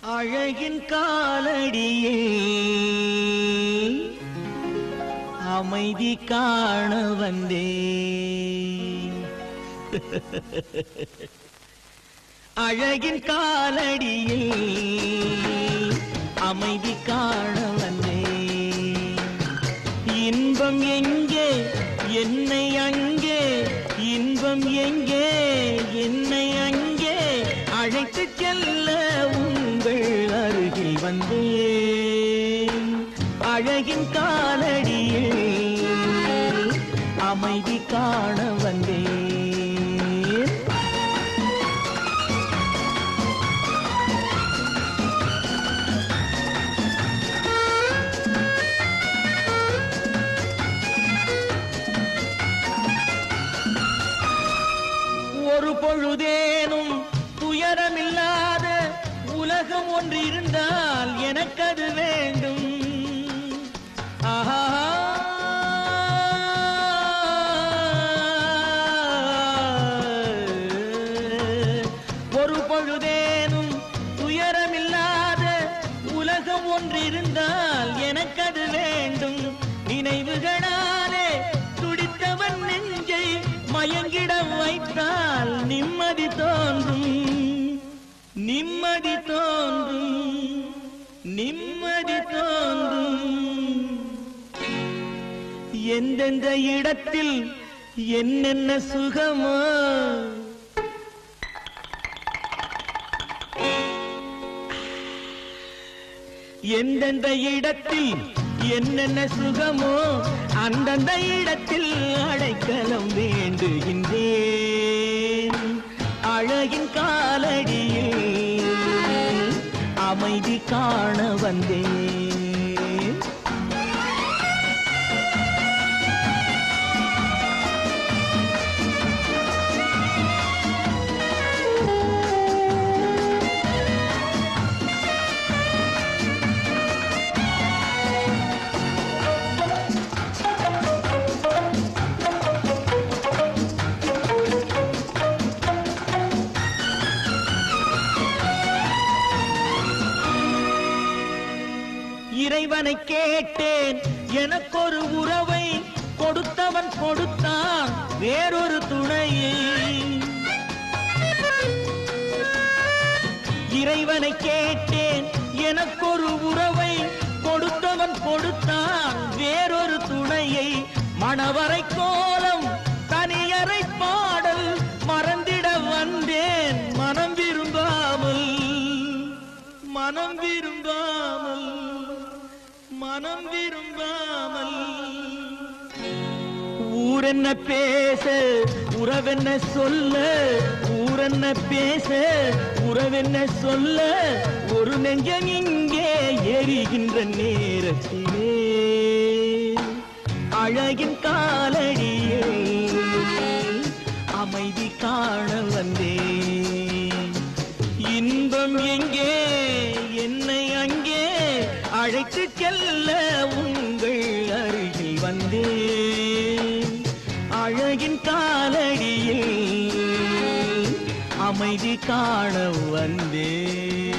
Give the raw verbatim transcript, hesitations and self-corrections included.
அழகின் காலடியில் அமைதி காண வந்தேன். அழகின் காலடியில் அமைதி காண வந்தேன். இன்பம் எங்கே என்னை அங்கே, இன்பம் எங்கே என்னை அங்கே அழைத்து செல்ல உங்கள் அருகில் வந்தேன். அழகின் காலடியில் அமைதி காண வந்தேன். ஒரு பொழுதேனும் துயரமில்லாத உலகம் ஒன்று இருந்தால் எனக்கு அது வேண்டும். ஆஹா, ஒரு பொழுதேனும் துயரமில்லாத உலகம் ஒன்று இருந்தால் எனக்கு அது வேண்டும். நினைவுகளாலே துடித்தவன் நெஞ்சை மயங்கிட வைத்தால் நிம்மதி தோன்றும், நிம்மதி தோன்றும், நிம்மதி தோன்றும். எந்தெந்த இடத்தில் என்னென்ன சுகமோ, எந்தெந்த இடத்தில் என்னென்ன சுகமோ அந்தந்த இடத்தில் அடைக்கலம் வேண்டுகின்றேன். அழகின் காலடியில் அமைதி காண வந்தேன். இறைவனை கேட்டேன் எனக்கொரு உறவை, கொடுத்தவன் கொடுத்தான் வேறொரு துணையை. இறைவனை கேட்டேன் எனக்கொரு உறவை, கொடுத்தவன் கொடுத்தான் வேறொரு துணையை. மணவரை கோலம் தனியறை பாடல் மறந்திட வந்தேன் மனம் விரும்பாமல், மனம் விரும்பாமல், மனம் விரும்பாமல். ஊரென்ன பேச உறவென்ன சொல்ல, ஊரென்ன பேச உறவென்ன சொல்ல, ஒரு நெஞ்சம் இங்கே எரிகின்ற நேரத்திலே அழகின் காலடியில் அமைதி காண வந்தேன். இன்பம் எங்கே என்னை அங்கே அழைத்து செல்ல உங்கள் அருகில் வந்தேன். அழகின் காலடியில் அமைதி காண வந்தேன்.